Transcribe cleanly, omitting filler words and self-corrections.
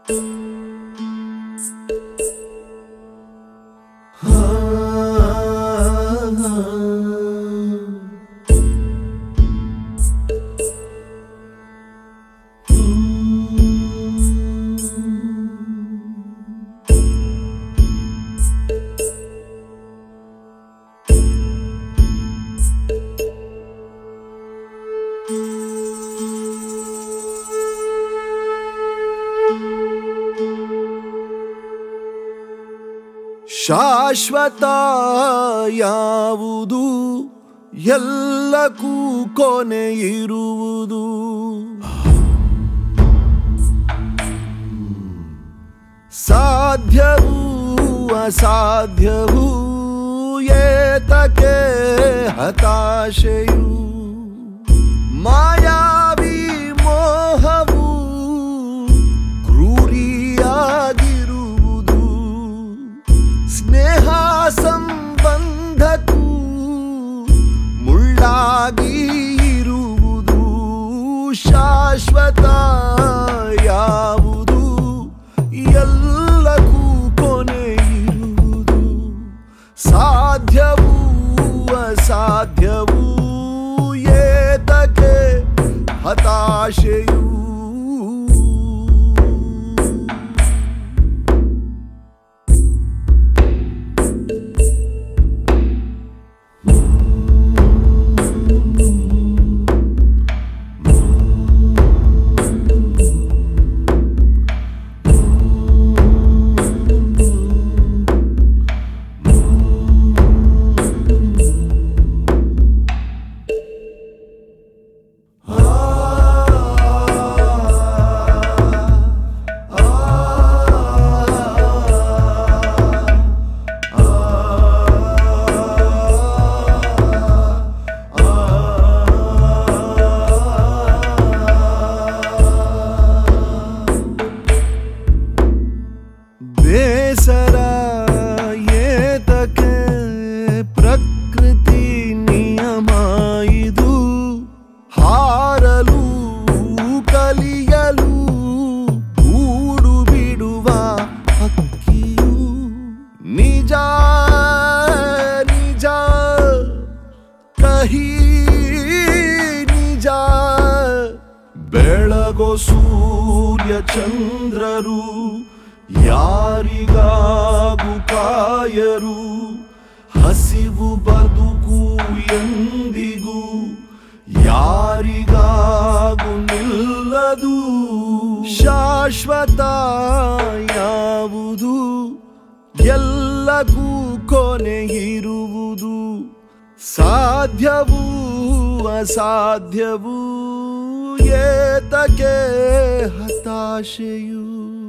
ಶಾಶ್ವತ ಯಾವುದು ಎಲ್ಲಕ್ಕೂ ಕೊನೆ ಇರುವುದು ಸಾಧ್ಯವೂ ಅಸಾಧ್ಯವೂ ಏತಕ್ಕೆ ಹತಾಶೆಯು ಮಾಯಾವಿ ಮೋಹವು ಕ್ರೂರಿಯಾಗಿರುವುದು ಸ್ನೇಹ ಸಂಬಂಧಕ್ಕೂ ಮುಳ್ಳಾಗಿ ಇರುವುದು ಶಾಶ್ವತ ಯಾವುದು ಎಲ್ಲಕ್ಕೂ ಕೊನೆ ಇರುವುದು ಸಾಧ್ಯವೂ ಅಸಾಧ್ಯವೂ ಏತಕ್ಕೆ ಹತಾಶೆಯು ಬೇಸರ ಏತಕ್ಕೆ ಪ್ರಕೃತಿ ನಿಯಮ ಇದು ಹಾರಲು ಕಲಿಯಲು ಗೂಡು ಬಿಡುವ ಹಕ್ಕಿಯು ನಿಜ ನಿಜ ಕಹಿ ನಿಜ ಬೆಳಗೋ ಸೂರ್ಯ ಚಂದ್ರರು ಯಾರಿಗಾಗೂ ಕಾಯರು ಹಸಿವು ಬದುಕು ಎಂದಿಗೂ ಯಾರಿಗಾಗೂ ನಿಲ್ಲದು ಶಾಶ್ವತ ಯಾವುದು ಎಲ್ಲಕ್ಕೂ ಕೊನೆ ಇರುವುದು ಸಾಧ್ಯವೂ ಅಸಾಧ್ಯವೂ ಏತಕ್ಕೆ ಹತಾಶೆಯು